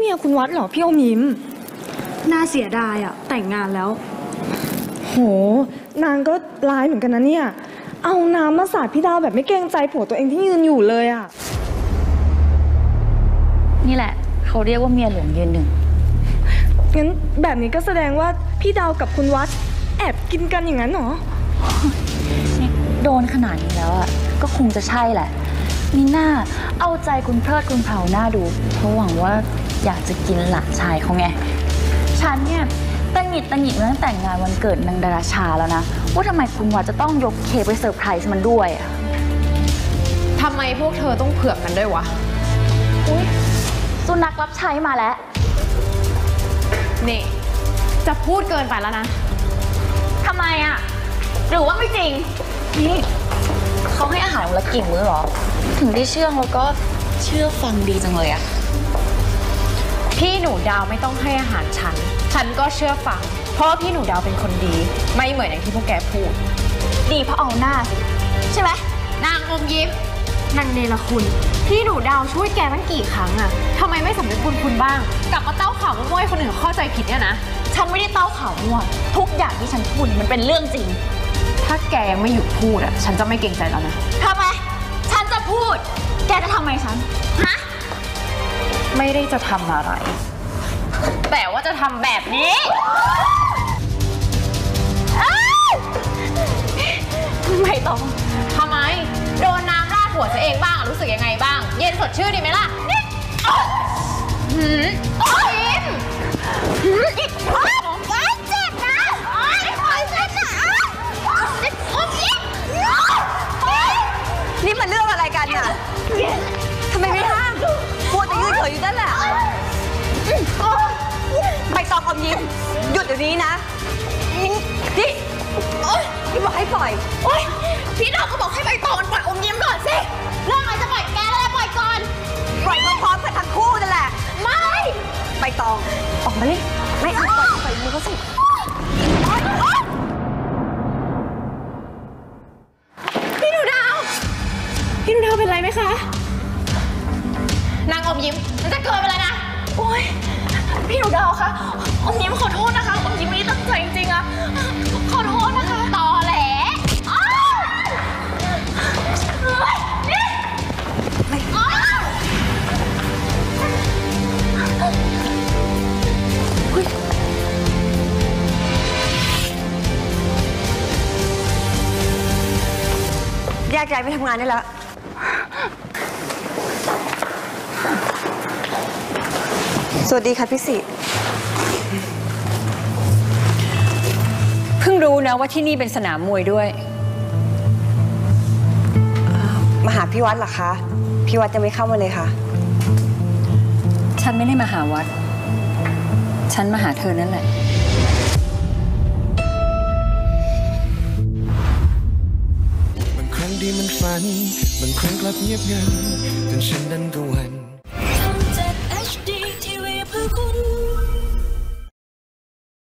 มียคุณวัดเหรอพี่อมยิ้มน่าเสียดายอ่ะแต่งงานแล้วโหนางก็ร้ายเหมือนกันนะเนี่ยเอาน้ำมาสาดพี่ดาวแบบไม่เกรงใจผัวตัวเองที่ยืนอยู่เลยอ่ะนี่แหละเขาเรียกว่าเมียหลวงยืนหนึ่งงั้นแบบนี้ก็แสดงว่าพี่ดาวกับคุณวัดแอบกินกันอย่างนั้นเหรอนี่โดนขนาดนี้แล้วอ่ะก็คงจะใช่แหละมีหน้าเอาใจคุณเพลิดคุณเผาหน้าดูเพราะหวังว่าอยากจะกินหลานชายเขาไงฉันเนี่ยตังหงิดมาตั้งแต่งงานวันเกิดนางดาราชาแล้วนะว่าทำไมคุณวัดจะต้องยกเค้กไปเซอร์ไพรส์มันด้วยอ่ะทำไมพวกเธอต้องเผือกกันด้วยวะอุ๊ยสุนัขรับใช้มาแล้วนี่จะพูดเกินไปแล้วนะทำไมอ่ะหรือว่าไม่จริงนี่เขาให้อาหารวันละกี่มื้อหรอถึงได้เชื่องแล้วก็เชื่อฟังดีจังเลยอ่ะพี่หนูดาวไม่ต้องให้อาหารฉันก็เชื่อฟังเพราะว่าพี่หนูดาวเป็นคนดีไม่เหมือนอย่างที่พวกแกพูดดีเพราะเอาหน้าสิใช่ไหมนางอมยิ้มนางเนรคุณพี่หนูดาวช่วยแกตั้งกี่ครั้งอะทำไมไม่สำนึกบุญคุณบ้างกลับมาเต้าข่าวมั่วๆให้คนอื่นเข้าใจผิดเนี่ยนะฉันไม่ได้เต้าข่าวมั่วทุกอย่างที่ฉันพูดมันเป็นเรื่องจริงถ้าแกยังไม่หยุดพูดอะฉันจะไม่เกรงใจแล้วนะทำไมฉันจะพูดแกจะทำไมฉันฮะไม่ได้จะทำอะไรแต่ว่าจะทำแบบนี้ไม่ต้องทำไมโดนน้ำราดหัวซะเองบ้างรู้สึกยังไงบ้างเย็นสดชื่นดีไหมล่ะนี่ยิ้มอีกครั้งเจ็บนะโอ๊ยโอ๊ยเจ็บนะยิ้มนี่มันเรื่องอะไรกันน่ะทำไมไม่ห้ามพูดแต่ยืนเฉยอยู่นั่นแหละใบตองอมยิ้มหยุดเดี๋ยวนี้นะนี่พี่บอกให้ปล่อยพี่ดาวก็บอกให้ใบตองปล่อยอมยิ้มก่อนสิเรื่องอะไรจะปล่อยแกแล้วปล่อยก่อนปล่อยพร้อมๆกันทั้งคู่นั่นแหละไม่ใบตองออกมาดิไม่เอาปล่อยมือเขาสิพี่หนูดาวเป็นไรไหมคะนางอมยิ้มมันจะเกินไปแล้วนะโอ๊ยพี่หนูดาวคะอมยิ้มขอโทษนะคะอมยิ้มไม่ได้ตั้งใจจริงๆอะขอโทษนะคะตอแหลแยกย้ายไปทำงานได้แล้วสวัสดีค่ะพี่สิเพิ่งรู้นะว่าที่นี่เป็นสนามมวยด้วยมาหาพี่วัดเหรอคะพี่วัดจะไม่เข้ามาเลยค่ะฉันไม่ได้มาหาวัดฉันมาหาเธอนั่นแหละบางครั้งดีมันฝันบางครั้งกลับเงียบงันจนฉันนั้นก็หวั่น